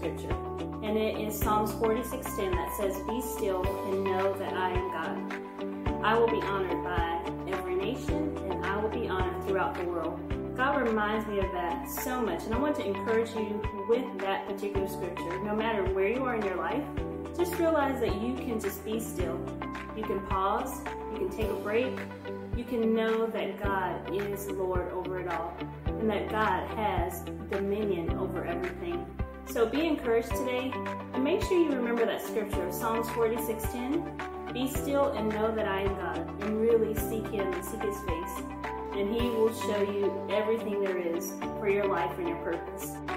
scripture, and it is Psalms 46:10 that says, "Be still and know that I am God. I will be honored by every nation, and I will be honored throughout the world." God reminds me of that so much, and I want to encourage you with that particular scripture. No matter where you are in your life, just realize that you can just be still. You can pause, you can take a break, you can know that God is Lord over it all, and that God has dominion over everything. So be encouraged today, and make sure you remember that scripture, Psalms 46:10, "Be still and know that I am God," and really seek Him and seek His face, and He will show you everything there is for your life and your purpose.